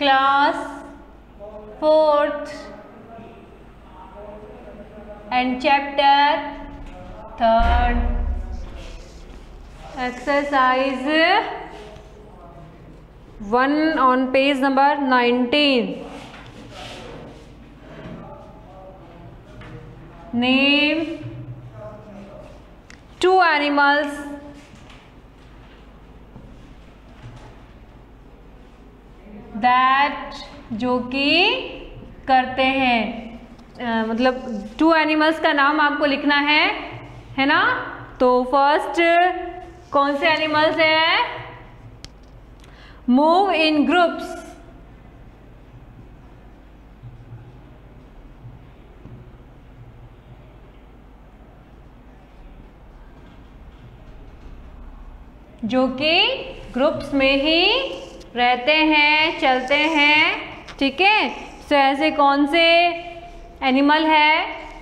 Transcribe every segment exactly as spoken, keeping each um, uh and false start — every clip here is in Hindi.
class fourth and chapter third. Exercise one on page number nineteen. Name two animals that जो कि करते हैं, uh, मतलब टू एनिमल्स का नाम आपको लिखना है, है ना। तो फर्स्ट कौन से एनिमल्स हैं? मूव इन ग्रुप्स, जो कि ग्रुप्स में ही रहते हैं, चलते हैं, ठीक है। तो ऐसे कौन से एनिमल है?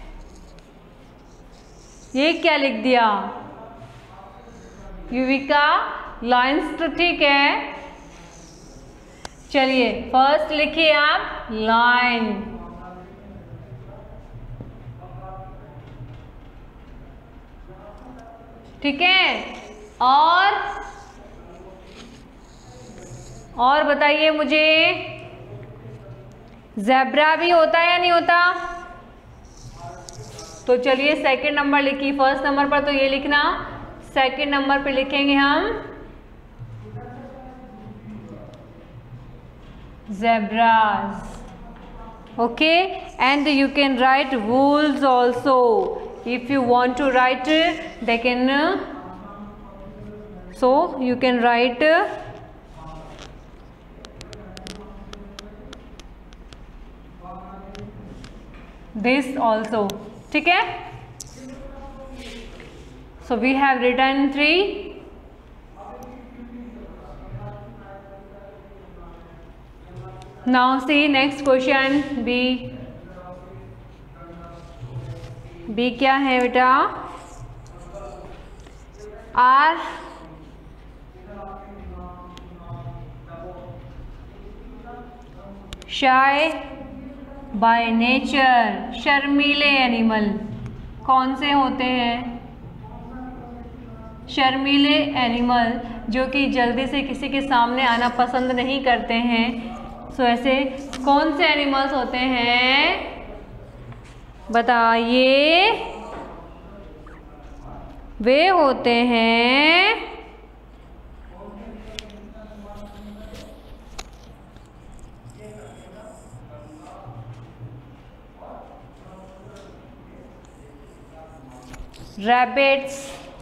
ये क्या लिख दिया युविका? लायंस, तो ठीक है। चलिए फर्स्ट लिखिए आप लायन, ठीक है। और और बताइए मुझे, ज़ेब्रा भी होता है या नहीं होता? तो चलिए सेकंड नंबर लिखिए, फर्स्ट नंबर पर तो ये लिखना, सेकंड नंबर पे लिखेंगे हम zebras, okay. And you can write wolves also if you want to write, they can, so you can write this also, ठीक है। so we have written three. now see next question. B, B क्या है बेटा? R शाय बाय नेचर, शर्मीले एनिमल कौन से होते हैं? शर्मीले एनिमल जो कि जल्दी से किसी के सामने आना पसंद नहीं करते हैं। सो ऐसे कौन से एनिमल्स होते हैं बताइए? वे होते हैं रैबिट्स,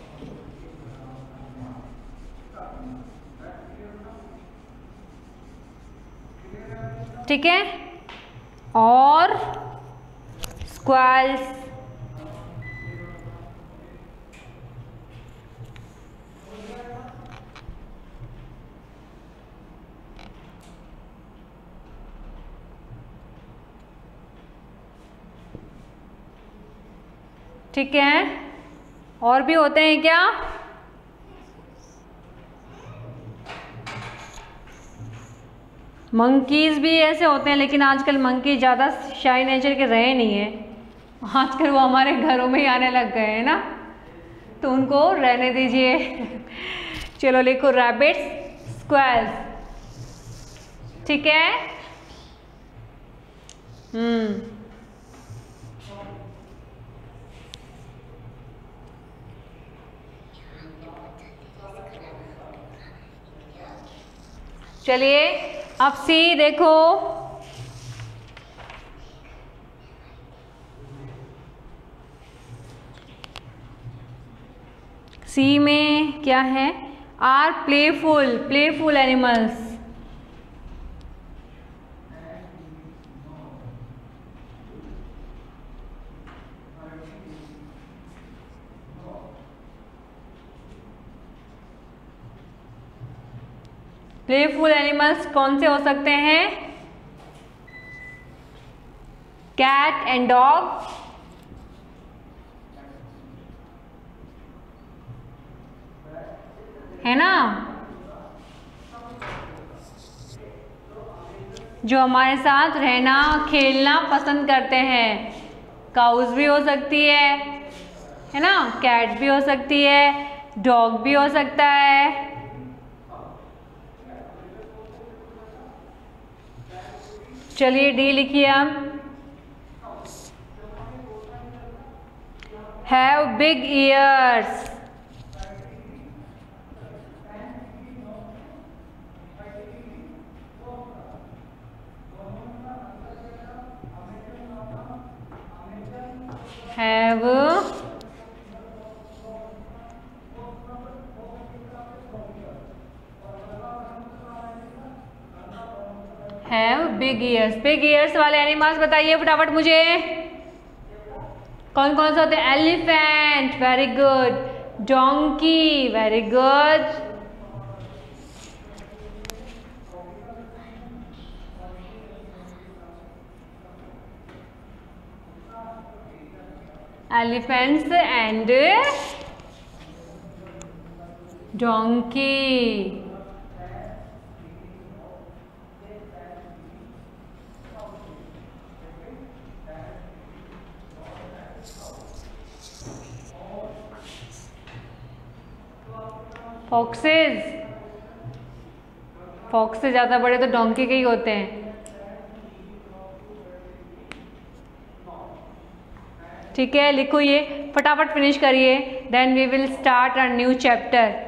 ठीक है, और स्क्वैल्स, ठीक है। और भी होते हैं क्या? मंकीज भी ऐसे होते हैं, लेकिन आजकल मंकी ज़्यादा शाई नेचर के रहे नहीं है, आजकल वो हमारे घरों में ही आने लग गए हैं ना, तो उनको रहने दीजिए। चलो लिखो रैबिट्स, स्क्वैल्स, ठीक है। हम्म चलिए अब सी देखो, सी में क्या है? Are playful, playful animals, playful animals कौन से हो सकते हैं? कैट एंड डॉग, है ना। जो हमारे साथ रहना खेलना पसंद करते हैं। काउज भी हो सकती है है ना, कैट भी हो सकती है, डॉग भी हो सकता है। चलिए डी लिखिए हम। Have big ears. Have have big ears. Big ears वाले एनिमल्स बताइए फटाफट मुझे, कौन कौन से होते हैं? Elephant, very good. Donkey, very good. Elephants and donkey. Foxes, fox से ज़्यादा बड़े तो डोंकी के ही होते हैं। ठीक है, लिखो ये फटाफट फिनिश करिए, then we will start a new chapter.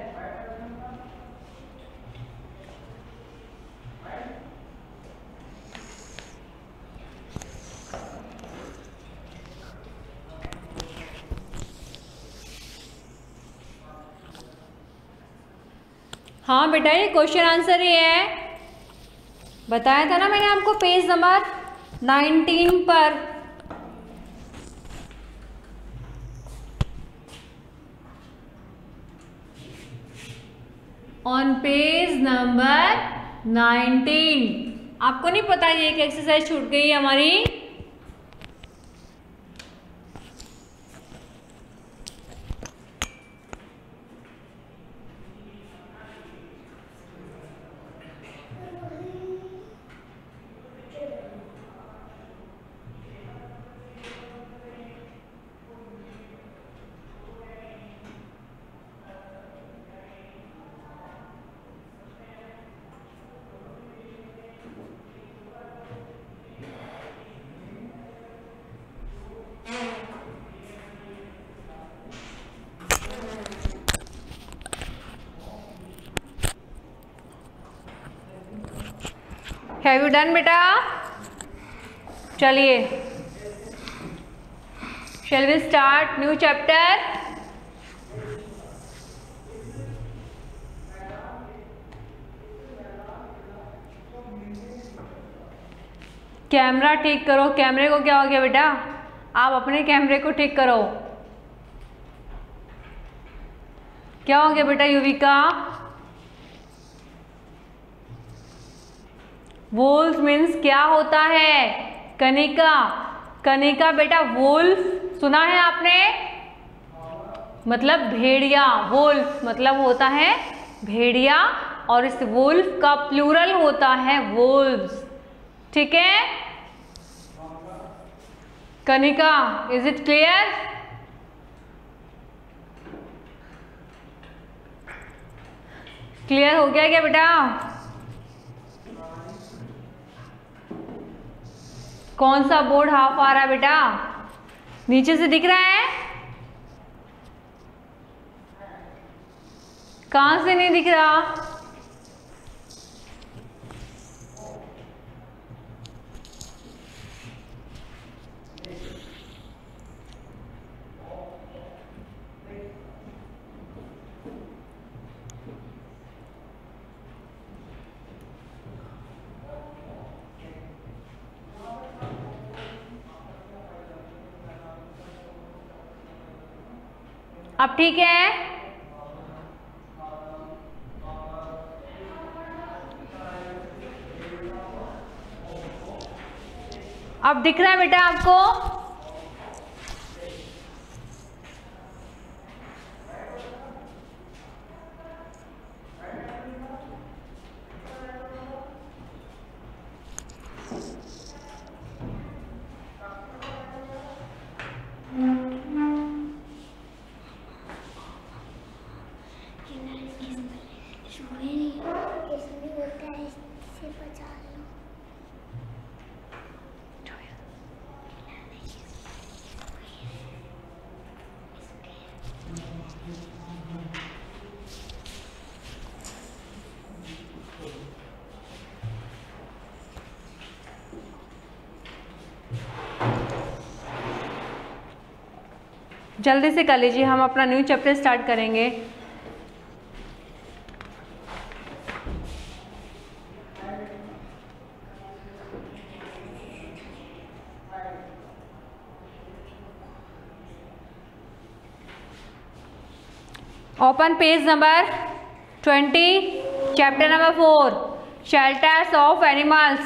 हाँ बेटा, ये क्वेश्चन आंसर ही है, बताया था ना मैंने आपको पेज नंबर नाइनटीन पर। On page number nineteen. आपको नहीं पता ये एक एक्सरसाइज छूट गई हमारी? हैव यू डन बेटा? चलिए, shall we start new chapter. Camera ठीक करो। कैमरे को क्या हो गया बेटा? आप अपने कैमरे को ठीक करो। क्या हो गया बेटा युविका? वोल्फ मीन्स क्या होता है? कनिका। कनिका बेटा वोल्फ सुना है आपने? मतलब भेड़िया। वोल्फ मतलब होता है भेड़िया, और इस वोल्फ का प्लूरल होता है वोल्व्स। ठीक है Kanika, is it clear? Clear हो गया क्या बेटा? कौन सा बोर्ड हाफ आ रहा है बेटा? नीचे से दिख रहा है? कहां से नहीं दिख रहा? अब ठीक है? अब दिख रहा है बेटा आपको? जल्दी से कर लीजिए, हम अपना न्यू चैप्टर स्टार्ट करेंगे। Open page number twenty, chapter number four, shelters of animals.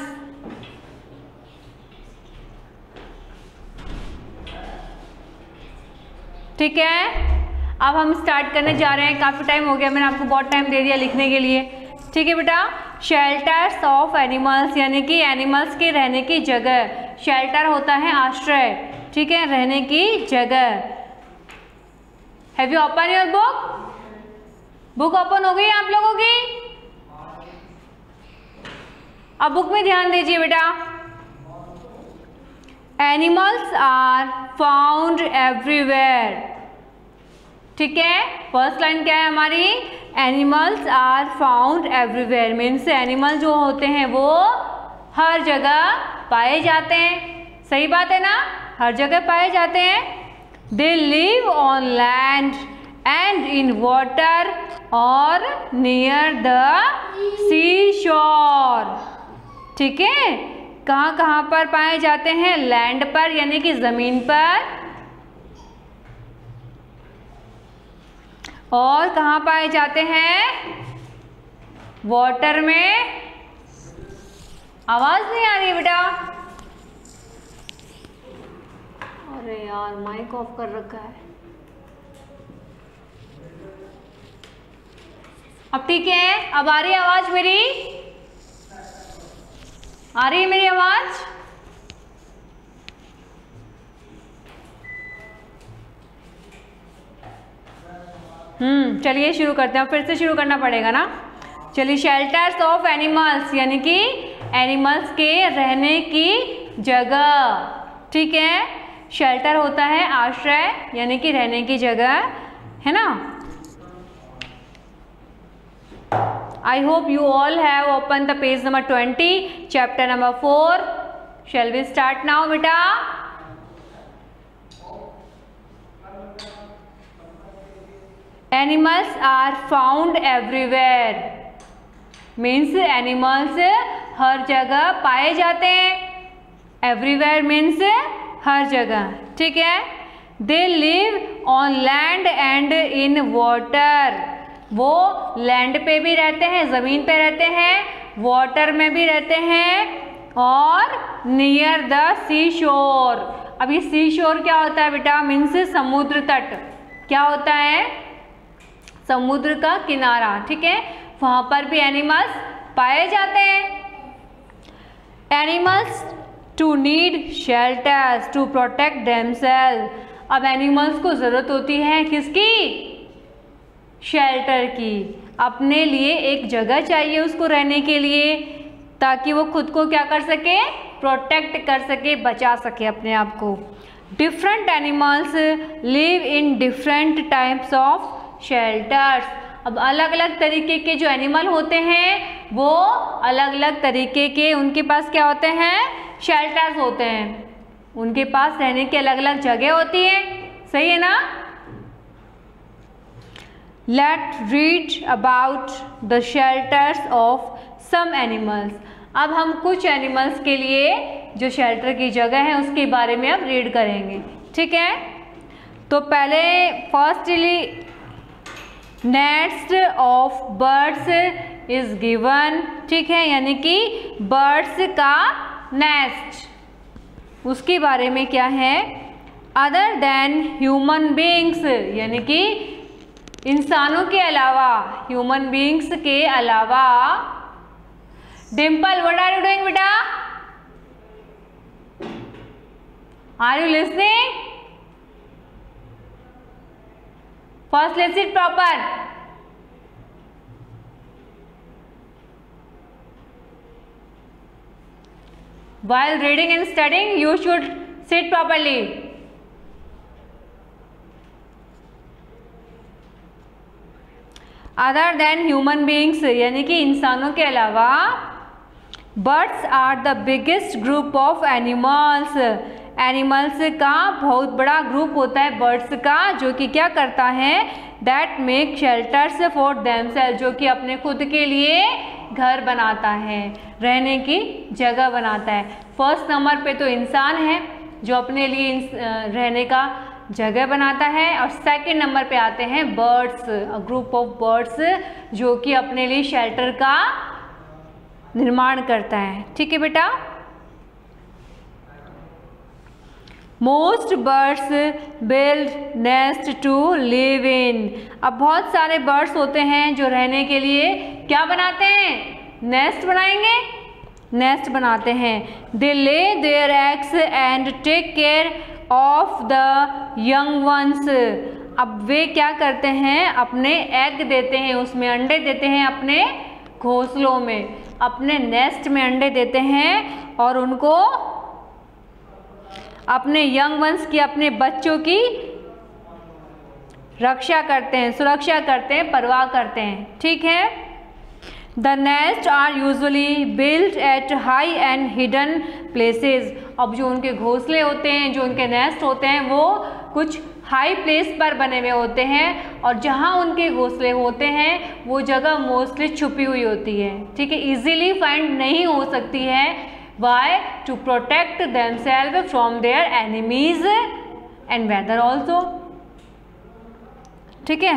ठीक है, अब हम स्टार्ट करने जा रहे हैं। काफ़ी टाइम हो गया, मैंने आपको बहुत टाइम दे दिया लिखने के लिए। ठीक है बेटा, शेल्टर्स ऑफ एनिमल्स यानी कि एनिमल्स के रहने की जगह। शेल्टर होता है आश्रय, ठीक है, रहने की जगह। Have you open your book? Book open हो गई आप लोगों की? अब बुक में ध्यान दीजिए बेटा। Animals are found everywhere. ठीक है, फर्स्ट लाइन क्या है हमारी? Animals are found everywhere means animal जो होते हैं वो हर जगह पाए जाते हैं। सही बात है ना, हर जगह पाए जाते हैं। They live on land and in water और नियर द सी शोर। ठीक है, कहाँ कहाँ पर पाए जाते हैं? लैंड पर यानी कि जमीन पर, और कहाँ पाए जाते हैं? वाटर में। आवाज नहीं आ रही है बेटा? अरे यार माइक ऑफ कर रखा है। अब ठीक है, अब आ रही है आवाज मेरी? आ रही है मेरी आवाज? हम्म चलिए शुरू करते हैं। फिर से शुरू करना पड़ेगा ना। चलिए, शेल्टर्स ऑफ एनिमल्स यानी कि एनिमल्स के रहने की जगह। ठीक है, शेल्टर होता है आश्रय यानी कि रहने की जगह, है ना। I hope you all have opened the page number twenty, chapter number four. Shall we start now, beta? Animals are found everywhere. Means animals हर जगह पाए जाते हैं। Everywhere means हर जगह। ठीक है, They live on land and in water. वो लैंड पे भी रहते हैं, ज़मीन पे रहते हैं, वाटर में भी रहते हैं, और नियर द सी शोर। अब ये सी शोर क्या होता है बेटा? मीन्स समुद्र तट। क्या होता है? समुद्र का किनारा। ठीक है, वहाँ पर भी एनिमल्स पाए जाते हैं। Animals too need shelters to protect themselves. अब एनिमल्स को ज़रूरत होती है किसकी? शेल्टर की। अपने लिए एक जगह चाहिए उसको रहने के लिए, ताकि वो खुद को क्या कर सके? प्रोटेक्ट कर सके, बचा सके अपने आप को। Different animals live in different types of shelters. अब अलग अलग तरीके के जो एनिमल होते हैं वो अलग अलग तरीके के, उनके पास क्या होते हैं? शेल्टर्स होते हैं। उनके पास रहने की अलग अलग जगह होती है। सही है ना। Let's read about the shelters of some animals. अब हम कुछ एनिमल्स के लिए जो शेल्टर की जगह है उसके बारे में अब रीड करेंगे। ठीक है, तो पहले firstly nest of birds is given. ठीक है, यानी कि बर्ड्स का नेस्ट, उसके बारे में क्या है? अदर देन ह्यूमन बींग्स यानी कि इंसानों के अलावा, ह्यूमन बींग्स के अलावा। Dimple, what are you doing बेटा? Are you listening? First let's it proper. While reading and studying, you should sit properly. Other than human beings यानी कि इंसानों के अलावा। Birds are the biggest group of animals. Animals का बहुत बड़ा ग्रुप होता है बर्ड्स का, जो कि क्या करता है, that make shelters for themselves, जो कि अपने खुद के लिए घर बनाता है, रहने की जगह बनाता है। फर्स्ट नंबर पे तो इंसान है जो अपने लिए रहने का जगह बनाता है, और सेकंड नंबर पे आते हैं बर्ड्स, ग्रुप ऑफ बर्ड्स जो कि अपने लिए शेल्टर का निर्माण करता है। ठीक है बेटा। Most birds build nest to live in. अब बहुत सारे बर्ड्स होते हैं जो रहने के लिए क्या बनाते हैं, नेस्ट बनाएंगे, नेस्ट बनाते हैं। They lay their eggs and take care of the young ones. अब वे क्या करते हैं, अपने एग देते हैं, उसमें अंडे देते हैं, अपने घोंसलों में, अपने नेस्ट में अंडे देते हैं और उनको अपने यंग वंस की, अपने बच्चों की रक्षा करते हैं, सुरक्षा करते हैं, परवाह करते हैं। ठीक है। The nest are usually built at high and hidden places. अब जो उनके घोंसले होते हैं, जो उनके नेस्ट होते हैं, वो कुछ हाई प्लेस पर बने हुए होते हैं, और जहाँ उनके घोंसले होते हैं वो जगह मोस्टली छुपी हुई होती है। ठीक है, इजीली फाइंड नहीं हो सकती है। Why? To protect themselves from their enemies and weather also. ठीक है।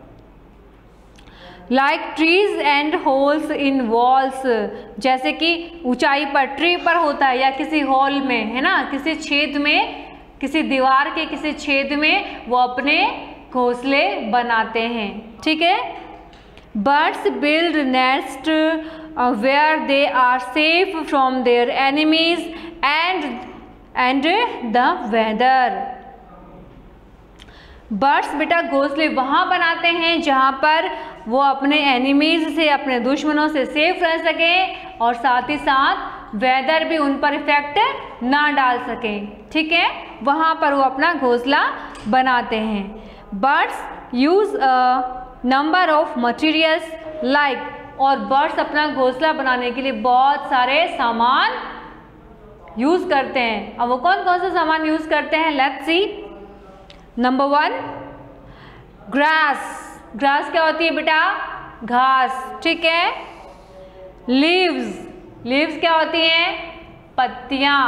Like trees and holes in walls, जैसे कि ऊंचाई पर, ट्री पर होता है या किसी हॉल में, है ना, किसी छेद में, किसी दीवार के किसी छेद में वो अपने घोंसले बनाते हैं। ठीक है। Birds build nest where they are safe from their enemies and and the weather. Birds बेटा घोंसले वहाँ बनाते हैं जहाँ पर वो अपने एनिमीज से, अपने दुश्मनों से सेफ रह सकें, और साथ ही साथ वेदर भी उन पर इफेक्ट ना डाल सके। ठीक है, वहाँ पर वो अपना घोंसला बनाते हैं। Birds use a number of materials like, और बर्ड्स अपना घोंसला बनाने के लिए बहुत सारे सामान यूज करते हैं। अब वो कौन कौन सा सामान यूज करते हैं, let's see. Number one, grass. Grass क्या होती है बेटा, घास। ठीक है। लीव्स, लीव्स क्या होती हैं, पत्तियां।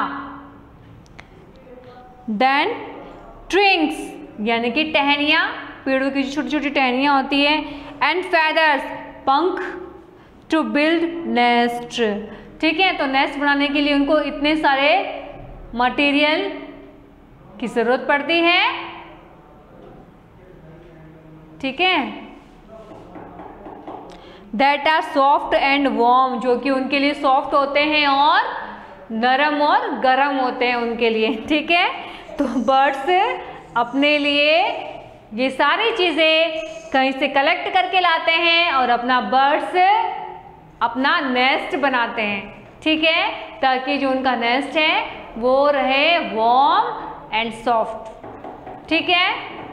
देन ट्रिंक्स, यानी कि टहनियाँ, पेड़ों की छोटी छोटी टहनियाँ होती हैं। एंड फेदर्स, पंख। To build nest. ठीक है, तो नेस्ट बनाने के लिए उनको इतने सारे मटेरियल की जरूरत पड़ती है। ठीक है। That are soft and warm, जो कि उनके लिए सॉफ्ट होते हैं और नरम और गर्म होते हैं उनके लिए। ठीक है। तो बर्ड्स अपने लिए ये सारी चीज़ें कहीं से कलेक्ट करके लाते हैं और अपना बर्ड्स अपना नेस्ट बनाते हैं। ठीक है, ताकि जो उनका नेस्ट है वो रहे वार्म एंड सॉफ्ट। ठीक है।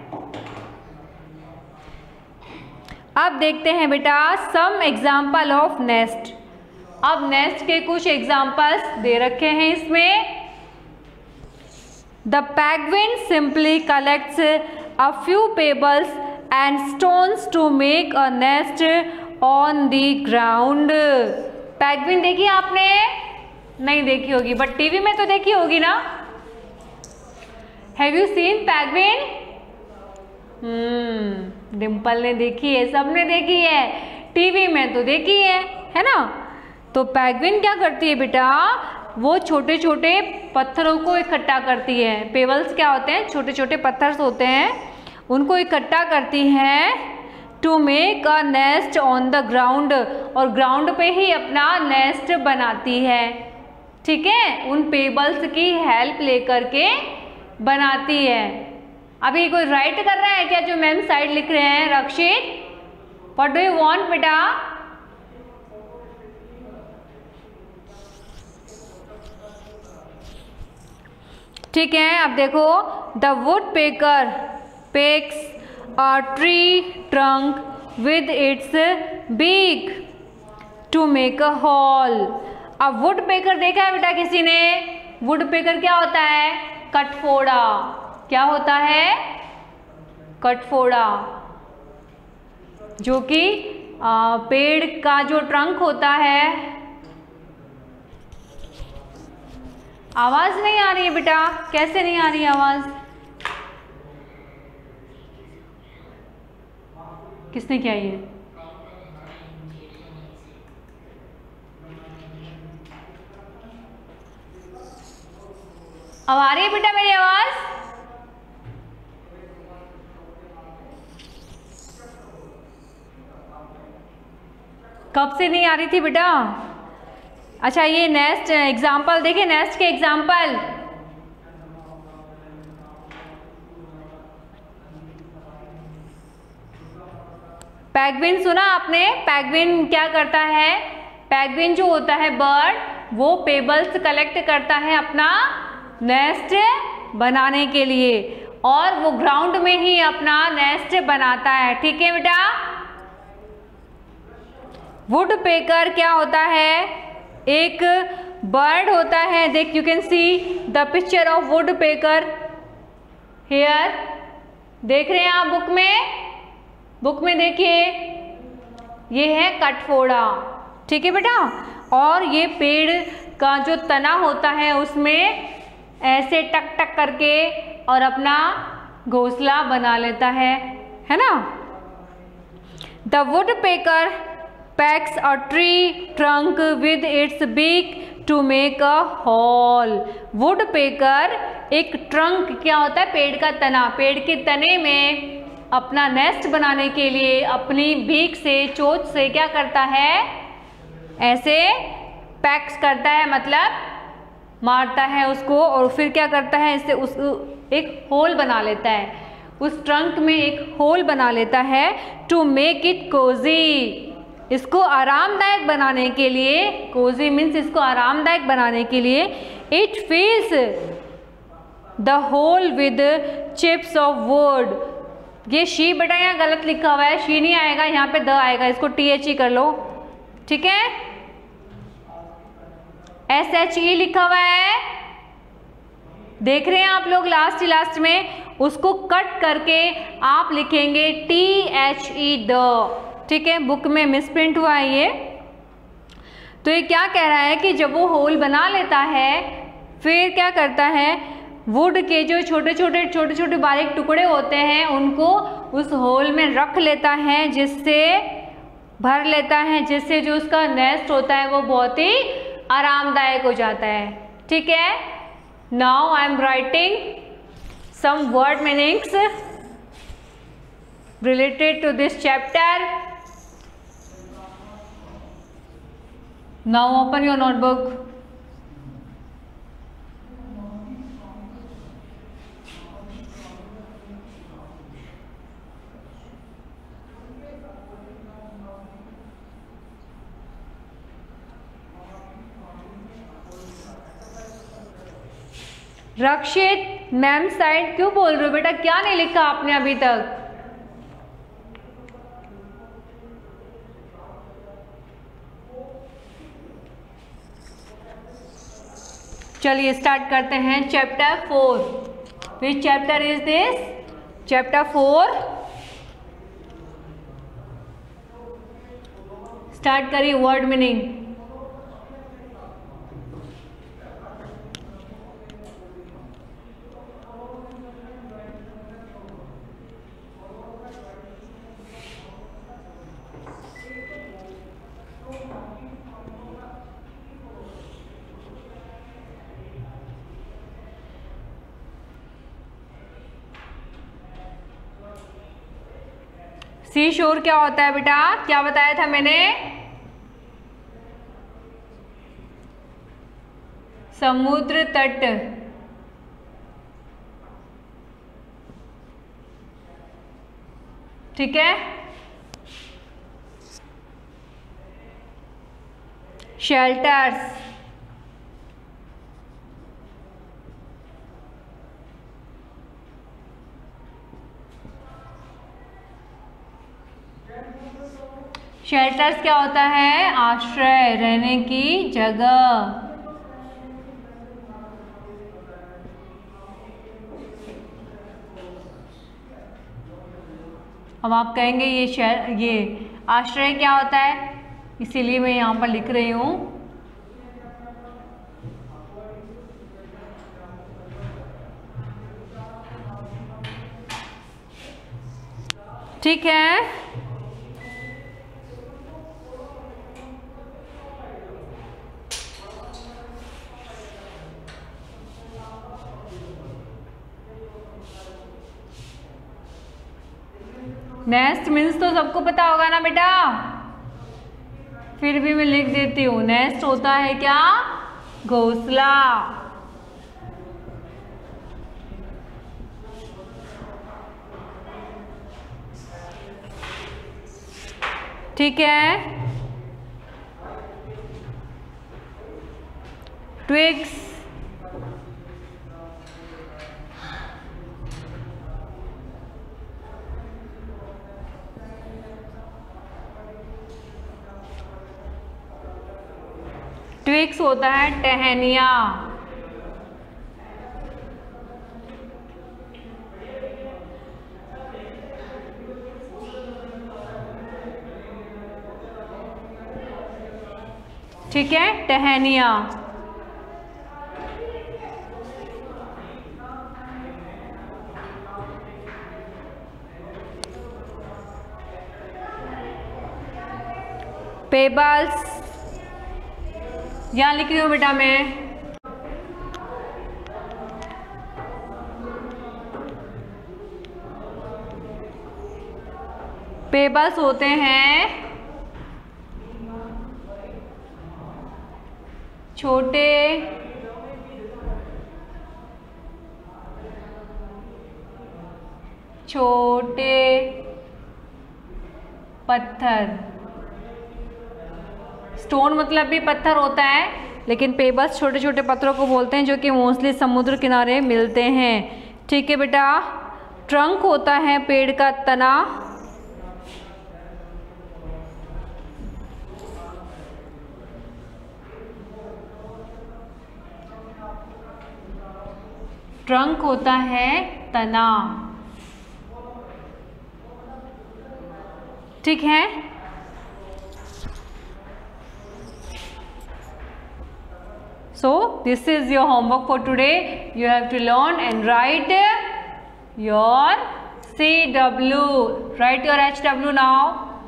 अब देखते हैं बेटा सम एग्जाम्पल ऑफ नेस्ट। अब नेस्ट के कुछ एग्जाम्पल्स दे रखे हैं इसमें। The penguin simply collects a few pebbles and stones to make a nest on the ground. Penguin देखी आपने? नहीं देखी होगी, बट टीवी में तो देखी होगी ना। Have you seen penguin? Hmm Dimple ने देखी है, सबने देखी है, टीवी में तो देखी है, है ना। तो पेंगुइन क्या करती है बेटा, वो छोटे छोटे पत्थरों को इकट्ठा करती है। पेबल्स क्या होते हैं, छोटे छोटे पत्थर होते हैं, उनको इकट्ठा करती है to make a nest on the ground, और ग्राउंड पे ही अपना नेस्ट बनाती है। ठीक है, उन पेबल्स की हेल्प लेकर के बनाती है। अभी कोई राइट कर रहा है क्या, जो मैम साइड लिख रहे हैं? Rakshit, what do you want बेटा? ठीक है, अब देखो, the woodpecker pecks a tree trunk with its beak to make a hole. अब वुड पेकर देखा है बेटा किसी ने? वुड पेकर क्या होता है? कटफोड़ा। क्या होता है? कटफोड़ा, जो कि पेड़ का जो ट्रंक होता है। आवाज नहीं आ रही है बेटा, कैसे नहीं आ रही है आवाज? किसने किया ये? अब आ रही है बेटा मेरी आवाज? कब से नहीं आ रही थी बेटा? अच्छा, ये नेक्स्ट एग्जाम्पल देखिए, नेक्स्ट के एग्जाम्पल। पैगविन सुना आपने? पैगविन क्या करता है? पैगविन जो होता है बर्ड, वो पेबल्स कलेक्ट करता है अपना नेस्ट बनाने के लिए, और वो ग्राउंड में ही अपना नेस्ट बनाता है। ठीक है बेटा। वुड पेकर क्या होता है? एक बर्ड होता है। देख, you can see the picture of woodpecker here. देख रहे हैं आप बुक में? बुक में देखिए, ये है कटफोड़ा। ठीक है बेटा। और ये पेड़ का जो तना होता है उसमें ऐसे टक टक करके और अपना घोंसला बना लेता है, है ना। The woodpecker pecks a tree trunk with its beak to make a hole. Woodpecker एक ट्रंक, क्या होता है? पेड़ का तना, पेड़ के तने में अपना नेस्ट बनाने के लिए अपनी बीक से, चोंच से क्या करता है? ऐसे पैक्स करता है, मतलब मारता है उसको, और फिर क्या करता है? इससे उस एक होल बना लेता है, उस ट्रंक में एक होल बना लेता है। टू मेक इट कोजी, इसको आरामदायक बनाने के लिए। कोजी मीन्स इसको आरामदायक बनाने के लिए। It fills the hole with chips of wood. ये शी बेटा यहाँ गलत लिखा हुआ है, शी नहीं आएगा, यहाँ पे द आएगा, इसको टी एच ई कर लो। ठीक है। एस एच ई लिखा हुआ है, देख रहे हैं आप लोग? लास्ट लास्ट में उसको कट करके आप लिखेंगे टी एच ई द। ठीक है, बुक में मिसप्रिंट हुआ है ये। तो ये क्या कह रहा है कि जब वो होल बना लेता है, फिर क्या करता है? वुड के जो छोटे छोटे छोटे छोटे बारीक टुकड़े होते हैं उनको उस होल में रख लेता है, जिससे भर लेता है, जिससे जो उसका नेस्ट होता है वो बहुत ही आरामदायक हो जाता है। ठीक है। Now I am writing some word meanings related to this chapter. Now open your notebook. Rakshit, ma'am side क्यों बोल रहे हो बेटा? क्या नहीं लिखा आपने अभी तक? चलिए स्टार्ट करते हैं chapter four. Which chapter is this? Chapter four. Start करिए वर्ड मीनिंग। सी शोर क्या होता है बेटा? क्या बताया था मैंने? समुद्र तट। ठीक है। शेल्टर्स, शेल्टर्स क्या होता है? आश्रय, रहने की जगह। अब आप कहेंगे ये शहर, ये आश्रय क्या होता है, इसीलिए मैं यहाँ पर लिख रही हूँ। ठीक है, नेस्ट मीन्स तो सबको पता होगा ना बेटा, फिर भी मैं लिख देती हूँ। नेस्ट होता है क्या, घोंसला। ठीक है, ट्विग्स, ट्विग्स होता है टहनिया। ठीक है, टहनिया। पेबल्स, यहाँ लिख रही हूँ बेटा मैं। पेबल्स होते हैं छोटे छोटे पत्थर। स्टोन मतलब भी पत्थर होता है, लेकिन पेबल्स छोटे छोटे पत्थरों को बोलते हैं जो कि मोस्टली समुद्र किनारे मिलते हैं। ठीक है बेटा, ट्रंक होता है पेड़ का तना। ट्रंक होता है तना। ठीक है, so this is your homework for today. You have to learn and write your C W. Write your H W now.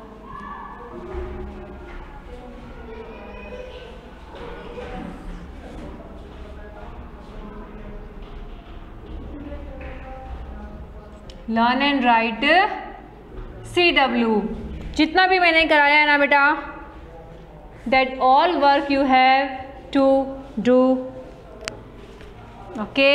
Learn and write C W. जितना भी मैंने कराया है ना बेटा, that all work you have to do. Okay,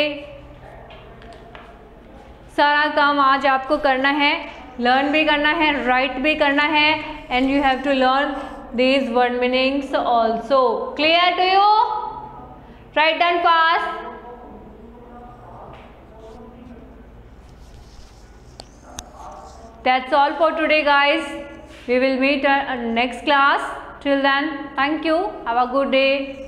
सारा काम आज आपको करना है, लर्न भी करना है, राइट भी करना है, and you have to learn these word meanings also. Clear to you? Right and fast. That's all for today, guys. We will meet at next class. Till then, thank you. Have a good day.